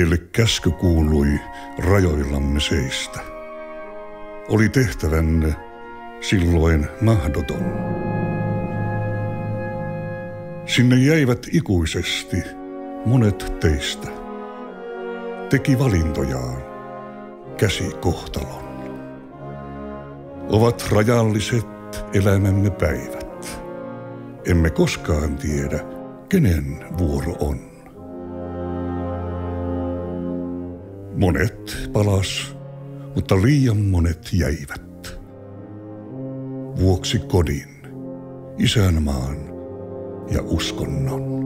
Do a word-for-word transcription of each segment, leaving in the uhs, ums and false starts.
Meille käsky kuului rajoillamme seistä. Oli tehtävänne silloin mahdoton. Sinne jäivät ikuisesti monet teistä. Teki valintojaan käsi kohtalon. Ovat rajalliset elämämme päivät. Emme koskaan tiedä, kenen vuoro on. Monet palas, mutta liian monet jäivät. Vuoksi kodin, isänmaan ja uskonnon.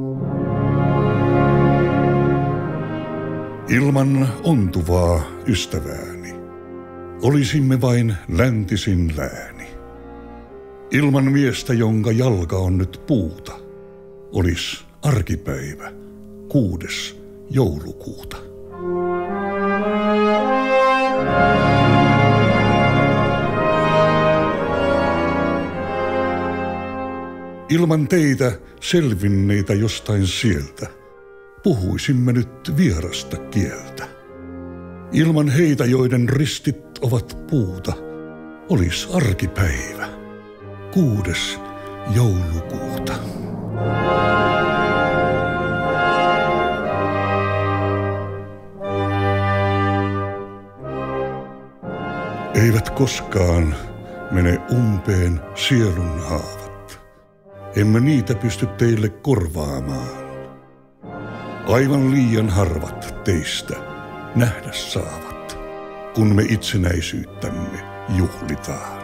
Ilman ontuvaa ystävääni olisimme vain läntisin lääni. Ilman miestä, jonka jalka on nyt puuta, olis arkipäivä kuudes joulukuuta. Ilman teitä selvinneitä jostain sieltä puhuisimme nyt vierasta kieltä. Ilman heitä, joiden ristit ovat puuta, olis arkipäivä kuudes joulukuuta. Eivät koskaan mene umpeen sielun haavat. Emme niitä pysty teille korvaamaan. Aivan liian harvat teistä nähdä saavat, kun me itsenäisyyttämme juhlitaan.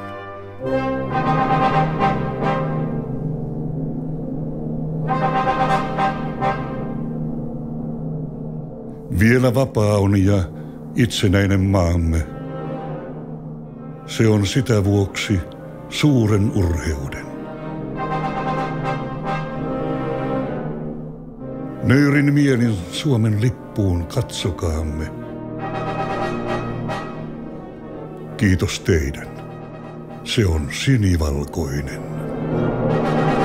Vielä vapaa on ja itsenäinen maamme. Se on sitä vuoksi suuren urheuden. Nöyrin mielin Suomen lippuun katsokaamme. Kiitos teidän. Se on sinivalkoinen.